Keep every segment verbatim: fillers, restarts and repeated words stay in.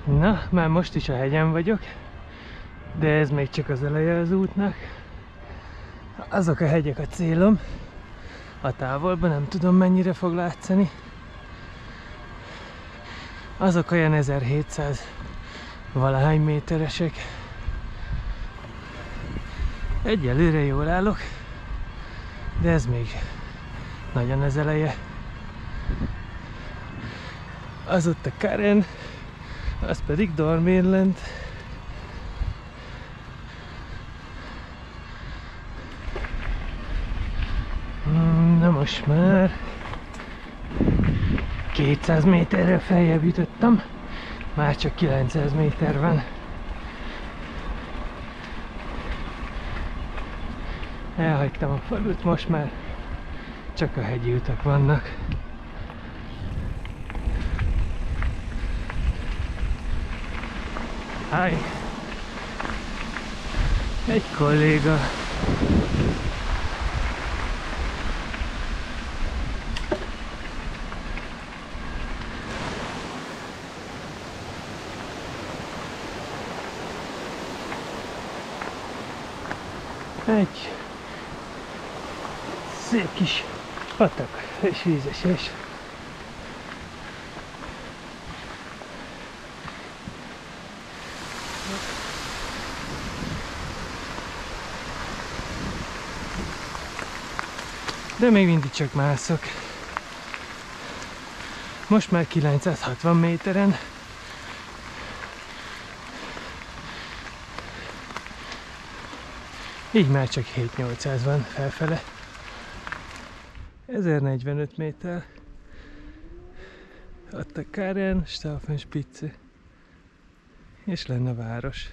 Na, már most is a hegyen vagyok, de ez még csak az eleje az útnak. Azok a hegyek a célom, a távolban nem tudom mennyire fog látszani. Azok olyan ezerhétszáz valahány méteresek. Egyelőre jól állok, de ez még nagyon az eleje. Az ott a Karen, az pedig Dormirland. Na most már kétszáz méterrel feljebb jutottam, már csak kilencszáz méter van. Elhagytam a falut, most már csak a hegyi utak vannak. Háj! Egy kolléga. Egy szép kis patak és vízesés. De még mindig csak mászok. Most már kilencszázhatvan méteren. Így már csak hét-nyolcszáz van felfele. ezernegyvenöt méter. Ott a Karen, Staufenspitze. És lenne a város.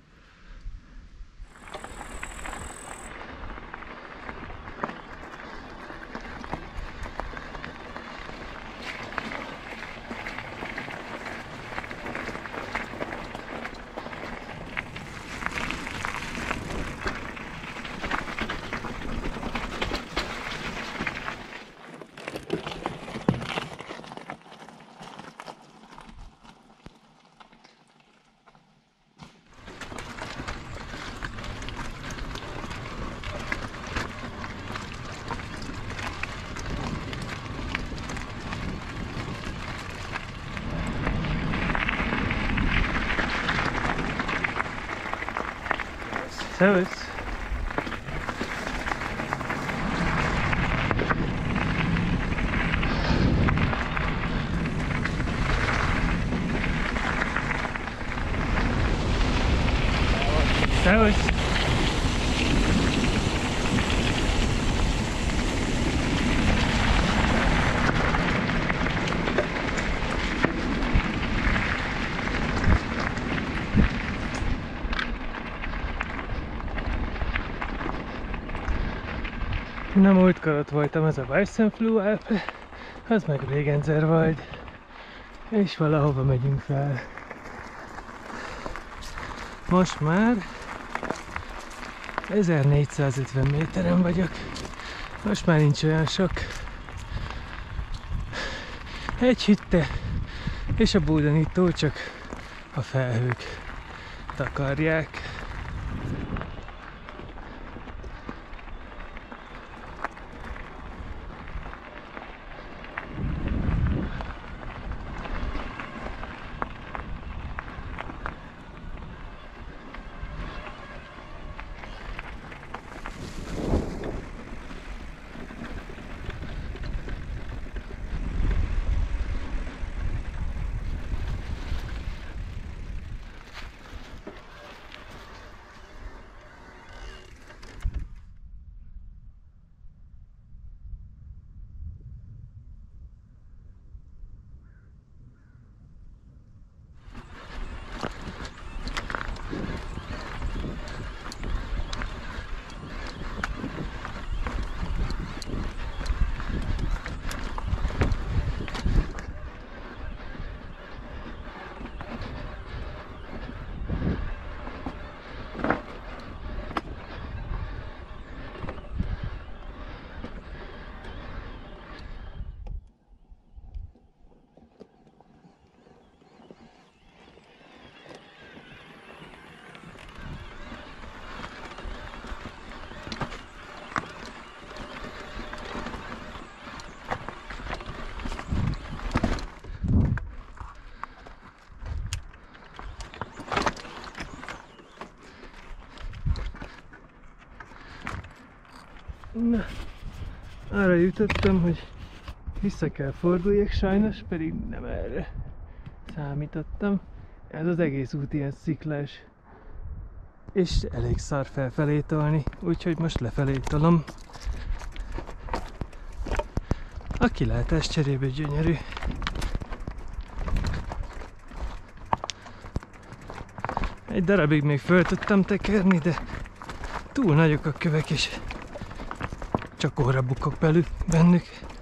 Servus. Servus. Na, múltkor ott voltam, az a Weissenfluh-Alpe, az meg Regenzerwald, és valahova megyünk fel. Most már ezernégyszázötven méteren vagyok, most már nincs olyan sok. Egy hütte, és a Bódeni-tó csak a felhők takarják. Na, arra jutottam, hogy vissza kell forduljak sajnos, pedig nem erre számítottam. Ez az egész út ilyen sziklás, és elég szar felfelé tolni, úgyhogy most lefelé tolom. A kilátás cserébe gyönyörű. Egy darabig még föl tudtam tekerni, de túl nagyok a kövek, és csak óra bukok belül bennük.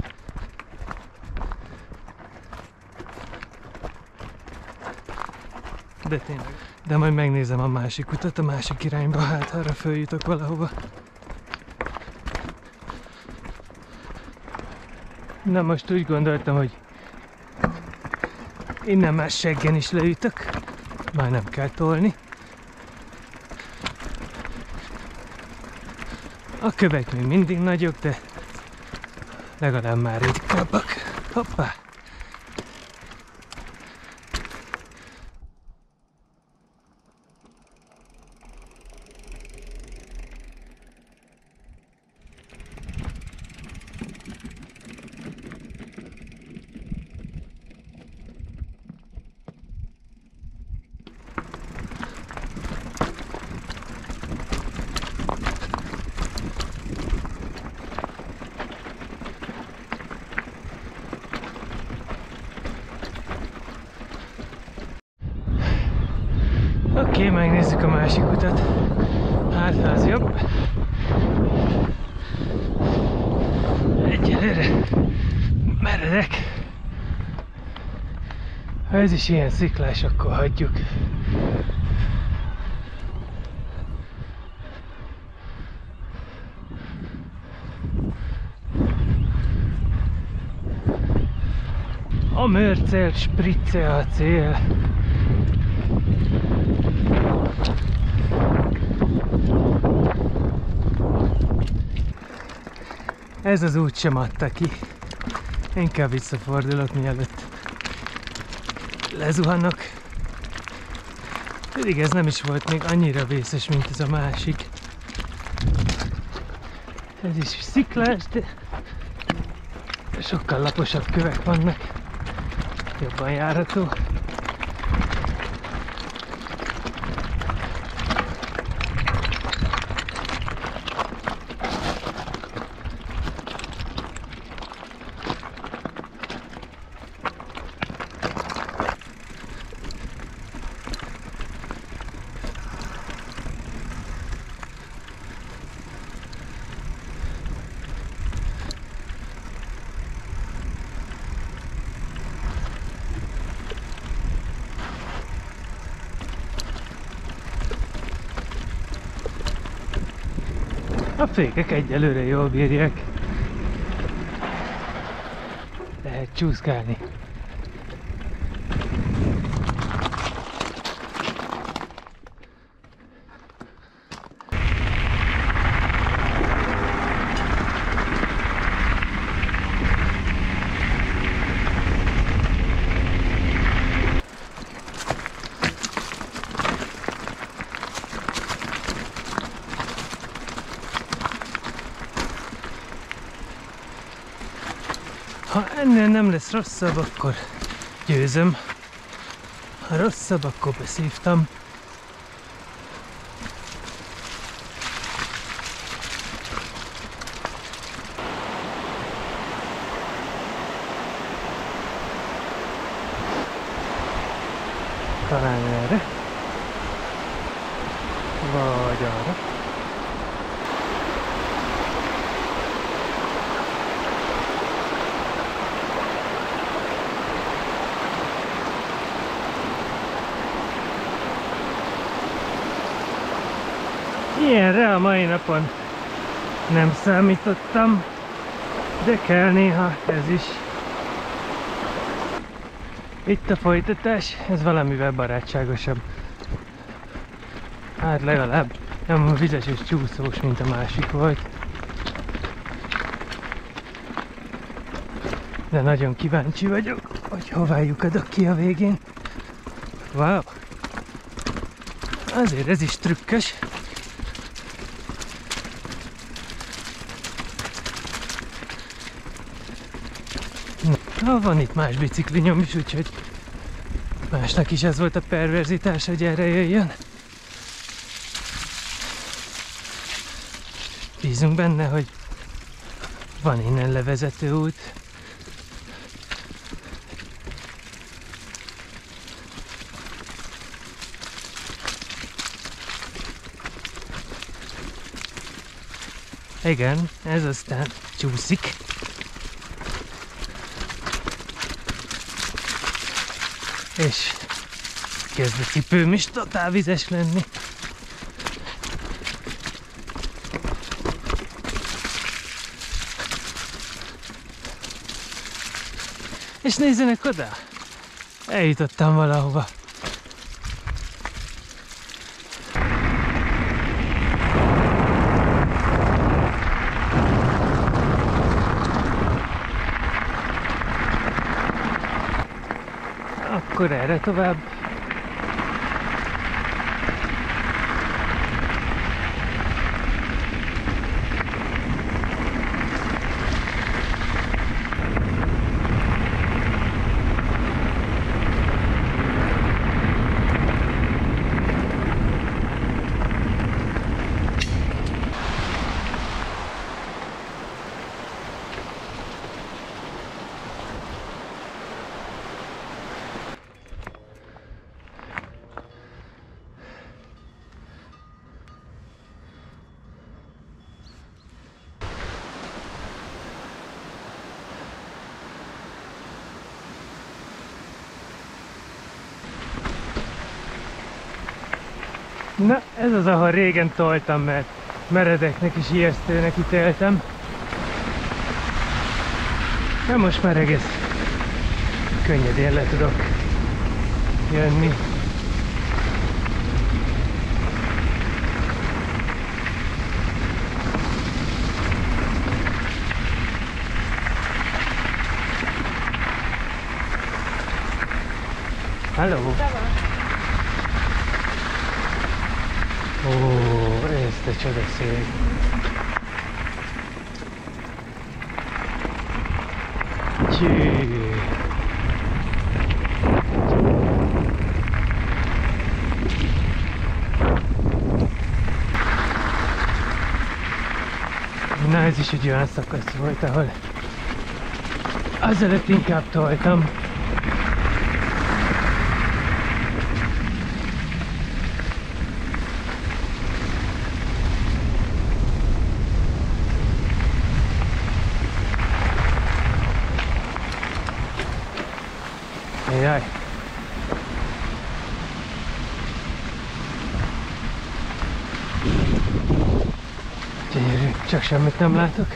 De tényleg. De majd megnézem a másik utat, a másik irányba, hát arra följutok valahova. Na most úgy gondoltam, hogy innen már seggen is leütök, már nem kell tolni. A kövek még mindig nagyok, de legalább már ritkábbak. Hoppá! Oké, okay, megnézzük a másik utat. Hát, az jobb. Egyelőre meredek. Ha ez is ilyen sziklás, akkor hagyjuk. A Mörcel spritze a cél. Ez az út sem adta ki. Inkább visszafordulok, mielőtt lezuhanok. Pedig ez nem is volt még annyira vészes, mint ez a másik. Ez is sziklás, de sokkal laposabb kövek vannak. Jobban járható. A fékek egyelőre jól bírják. Lehet csúszkálni. Ha ennél nem lesz rosszabb, akkor győzöm. Ha rosszabb, akkor beszívtam. Talán erre. Vagy arra. Ilyenre a mai napon nem számítottam, de kell néha ez is. Itt a folytatás, ez valamivel barátságosabb. Hát legalább nem vizes és csúszós, mint a másik volt. De nagyon kíváncsi vagyok, hogy hová lyukadok ki a végén. Wow! Azért ez is trükkös. Ha van itt más biciklinyom is, úgyhogy másnak is ez volt a perverzitás, hogy erre jöjjön. Bízunk benne, hogy van innen levezető út. Igen, ez aztán csúszik. És kezd a cipőm is totál vizes lenni. És nézzenek oda! Eljutottam valahova. Akkor erre tovább. Na, ez az, ahol régen toltam, mert meredeknek és ijesztőnek ítéltem. De most már egész könnyedén le tudok jönni. Hello! Ó, ez de csodaszép. Csű. Na, ez is egy olyan szakasz volt, ahol azelőtt inkább toltam. Jaj. Gyönyörű, csak semmit nem látok.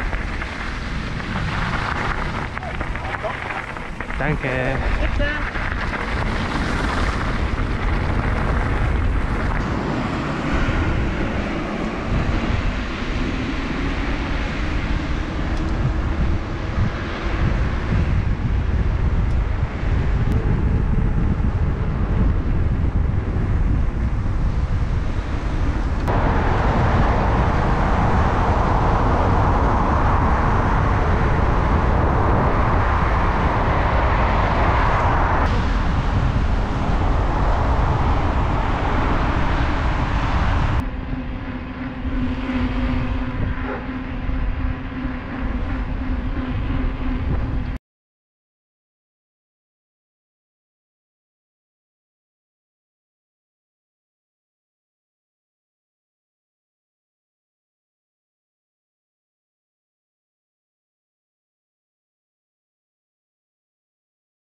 Danke. Bitte.